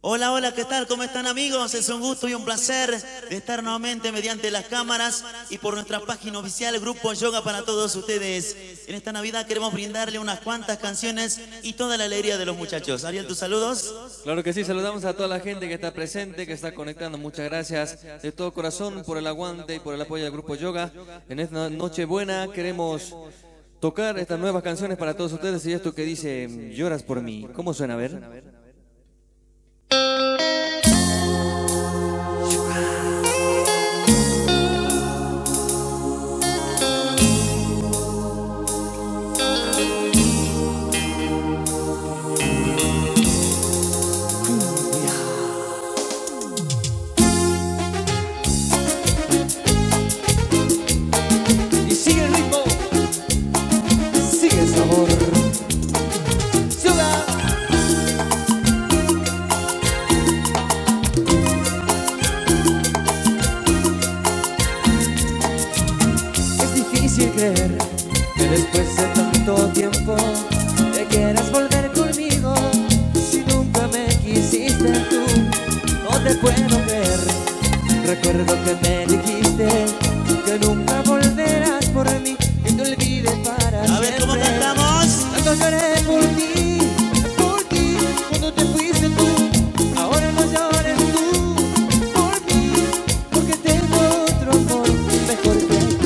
Hola, hola, ¿qué tal? ¿Cómo están, amigos? Es un gusto y un placer de estar nuevamente mediante las cámaras y por nuestra página oficial Grupo Yoga para todos ustedes. En esta Navidad queremos brindarle unas cuantas canciones y toda la alegría de los muchachos. Ariel, ¿tus saludos? Claro que sí, saludamos a toda la gente que está presente, que está conectando. Muchas gracias de todo corazón por el aguante y por el apoyo del Grupo Yoga. En esta noche buena queremos tocar estas nuevas canciones para todos ustedes y esto que dice Lloras por mí. ¿Cómo suena? A ver. Creer que después de tanto tiempo te quieras volver conmigo. Si nunca me quisiste tú, no te puedo creer. Recuerdo que me dijiste que nunca volverás por mí, que te olvides para siempre. A ver, ¿cómo cantamos? Tanto lloré por ti, cuando te fuiste tú. Ahora no llores tú por mí, porque tengo otro amor mejor que tú.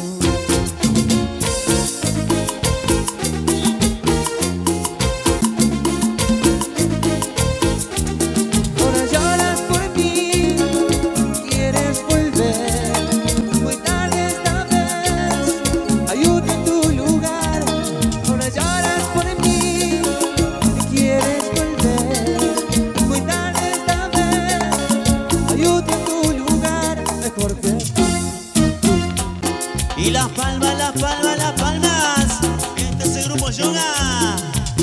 Y las palmas, las palmas, las palmas. Este es el Grupo Yoga.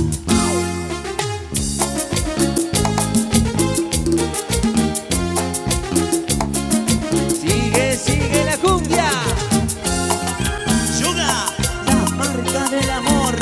Sigue, sigue la cumbia. Yoga, la marca del amor.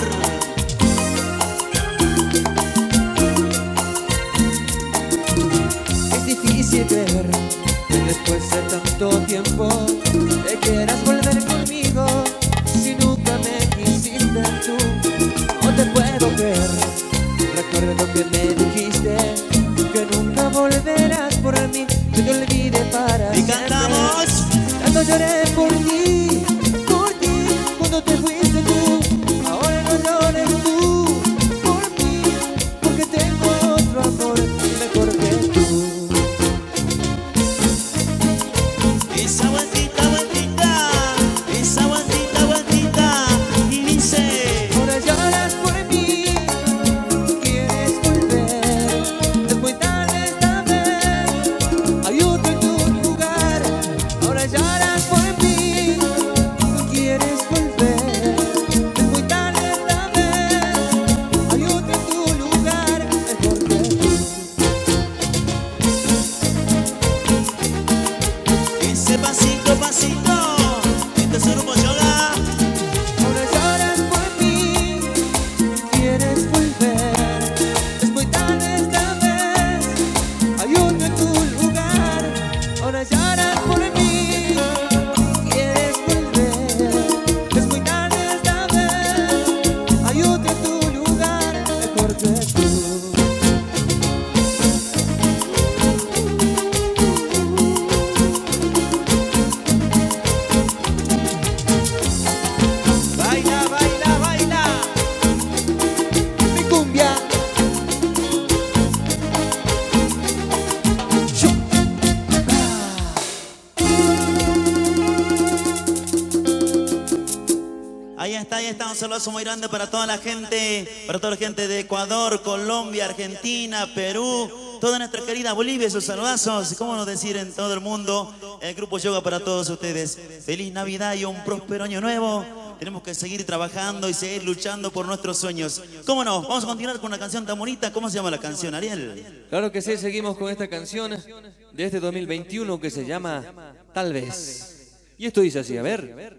Es difícil creer que después de tanto tiempo te quieras volver conmigo. Si nunca me quisiste tú, no te puedo creer. Recuerdo que me dijiste que nunca volverás por mí, que te olvide para Y siempre. cantamos. Tanto lloré por ti, cuando te fuiste tú. Ahora no llores tú por mí, porque tengo otro amor mejor que tú. Esa vueltita, vueltita. Esa vueltita, vueltita. Y dice: Ahora lloras por mí, quieres volver. Es muy tarde esta vez, hay otro en tu lugar. Ahora lloras por mí, quieres volver. Es muy tarde esta vez, hay otro en tu lugar mejor que tú. ese pasito, pasito. Este es el Grupo Yoga. Ahora lloras por mí, quieres volver. Es muy tarde esta vez, hay otro en tu lugar. Ahora lloras por mí, quieres volver. Es muy tarde esta vez, hay otro en tu lugar mejor que tú. Baila, baila, baila mi cumbia. Ahí está, un saludo muy grande para toda la gente de Ecuador, Colombia, Argentina, Perú, toda nuestra querida Bolivia, sus saludazos, cómo no decir en todo el mundo, el Grupo Yoga para todos ustedes. Feliz Navidad y un próspero año nuevo. Tenemos que seguir trabajando y seguir luchando por nuestros sueños. ¿Cómo no? Vamos a continuar con una canción tan bonita. ¿Cómo se llama la canción, Ariel? Claro que sí, seguimos con esta canción de este 2021 que se llama Tal vez. Y esto dice así, a ver.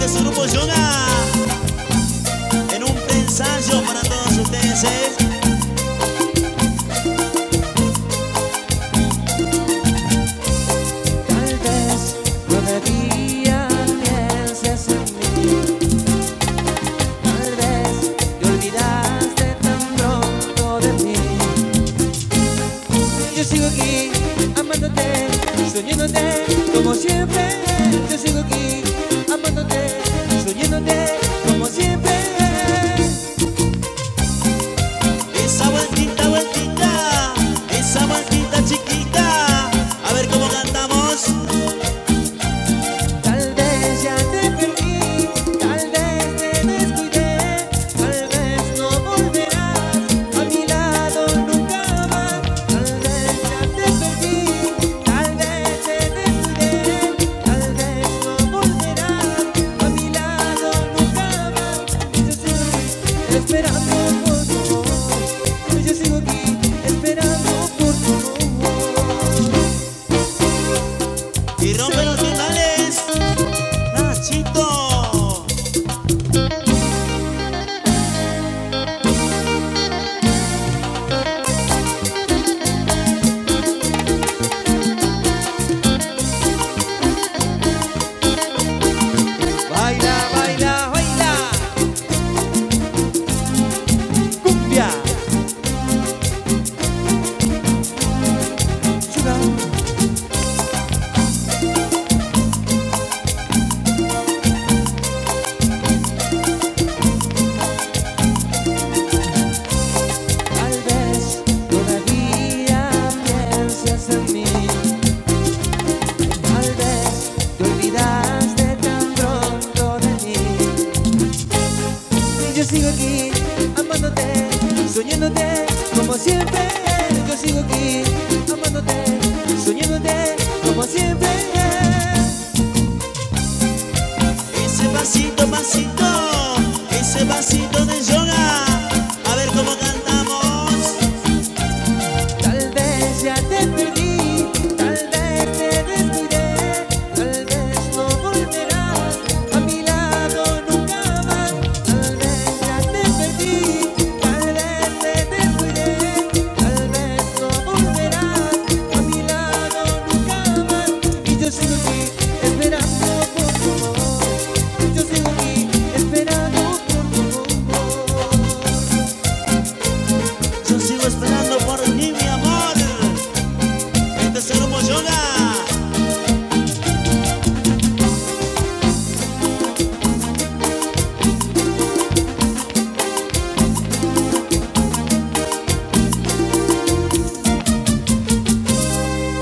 Este es el grupo Yoga. En un ensayo para todos ustedes, ¿eh? Tal vez todavía pienses en mí. Tal vez te olvidaste tan pronto de mí. Yo sigo aquí, amándote, soñándote como siempre. Yo sigo aquí, amándote, soñándote como siempre. Esa vueltita, vueltita, esa vueltita chiquita. A ver cómo cantamos. Tal vez ya te perdí, tal vez te descuidé, tal vez no volverás a mi lado nunca más. Tal vez ya te perdí, tal vez te descuidé, tal vez no volverás a mi lado nunca más. Yo sigo aquí esperando por tu amor, yo sigo aquí esperando por tu amor. Y rompe los timbales, Nachito. Baila, baila, baila. Cumbia. Sugar. Tal vez todavía pienses en mí. Tal vez te olvidaste tan pronto de mí. Y yo sigo aquí, amándote, soñándote como siempre. Yo sigo aquí, amándote, soñándote como siempre. Ese pasito, pasito, ese pasito de yoga. A ver cómo cantamos. Tal vez ya te perdí, tal vez te descuidé, tal vez no volverás a mi lado nunca más. Tal vez ya te perdí, tal vez te descuidé, tal vez no volverás a mi lado nunca más. Y yo sigo aquí esperando por tu amor, yo sigo aquí esperando por tu amor. Yo sigo esperando por ti, mi amor. Este es el grupo Yoga.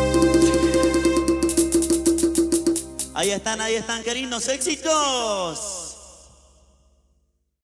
Ahí están, queridos éxitos.